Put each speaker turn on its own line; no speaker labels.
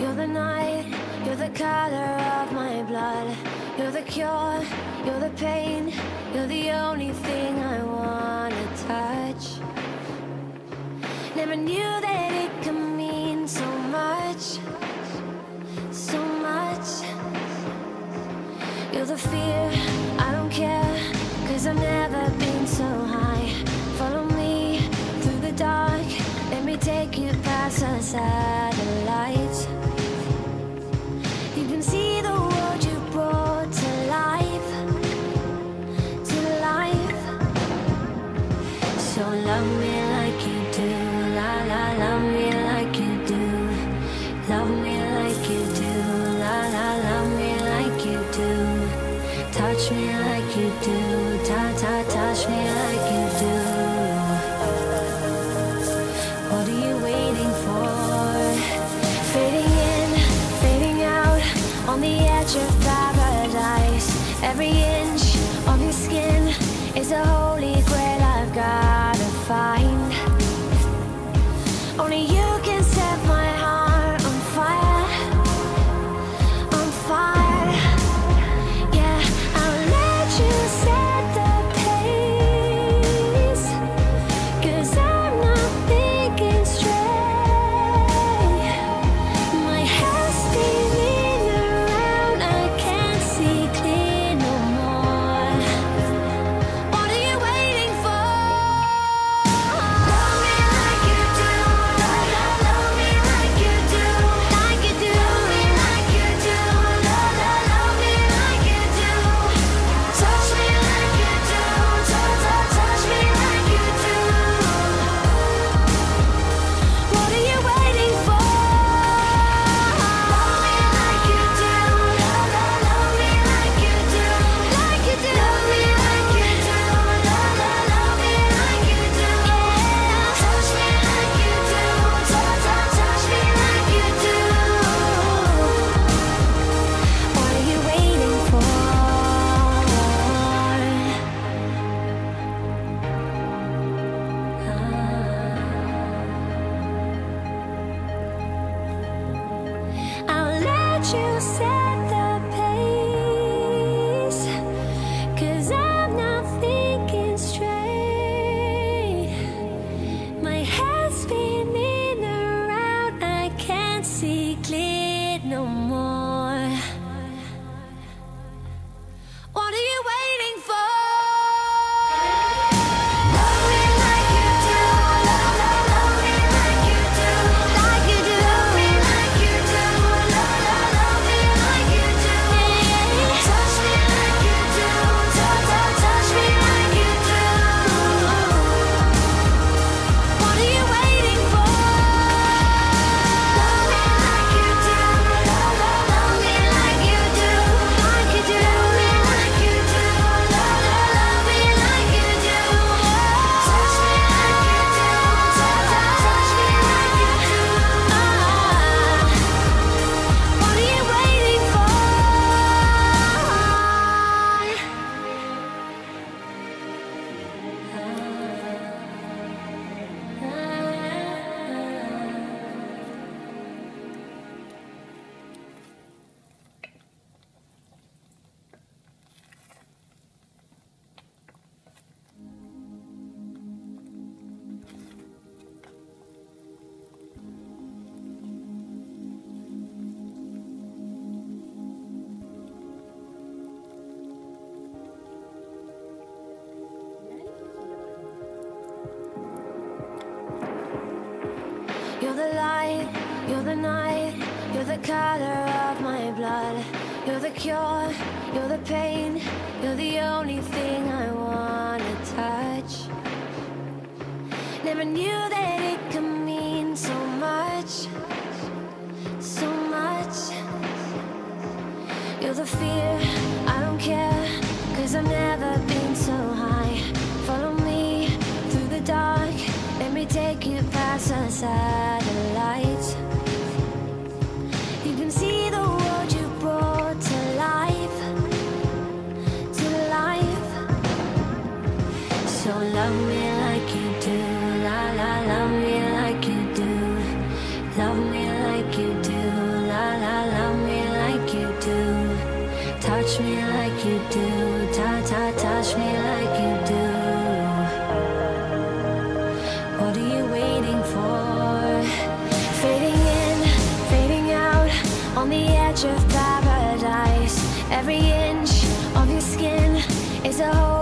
You're the night, you're the color of my blood. You're the cure, you're the pain. You're the only thing I wanna touch. Never knew that it could mean so much, so much. You're the fear, I don't care, 'cause I've never been so high. Follow me through the dark, let me take you past the satellites. You can see the world you brought to life, to life. So love me like you do, la la, love me like you do. Love me like you do, la la, love me like you do. Touch me like you do, ta ta, touch me like you do. What are you waiting for? Fading in, fading out, on the edge of paradise. Every inch of your skin is a holy grail I've gotta find. Only you can set my heart on fire, on fire. Yeah, I'll let you set the pace, 'cause I'm not thinking straight. My head's spinning around, I can't see clear no more. What are you waiting for? Love me like you do, love, love, love me like you do, like you do. Love me like you do, love, love, love me like you do. Touch me like you do, touch, touch, touch me like you do. What are you waiting for? Love me like you do, love, love, love me like you do, like you do. Love me like you do, love, love, love me like you do. Yeah, touch me like you do, touch, touch, touch me like you do. What are you waiting for? I'll let you set the pace, 'cause I'm not thinking straight. My head's spinning around, I can't see clear no more. What are you waiting for? Love me like you do, love, love, love me like you do, like you do. Love me like you do, love, love, love me like you do. Touch me like you do, touch, touch, touch me like you do. What are you waiting for? Love me like you do, love, love, love me like you do, like you do. Love me like you do, love, love, love me like you do. Touch me like you do, touch, touch, touch me like you do. What are you waiting for? You're the light, you're the night, you're the color of my blood. You're the cure, you're the pain. You're the only thing I wanna touch. Never knew that it could mean so much, so much. You're the fear, I don't care, 'cause I've never been so high. Follow me through the dark, let me take you past the satellites. You can see the world you brought to life, to life. So love me like you do, la la, love me like you do. Love me like you do, la touch me like you do. Touch me like you do. What are you waiting for? Fading in, fading out, on the edge of paradise. Every inch of your skin is a whole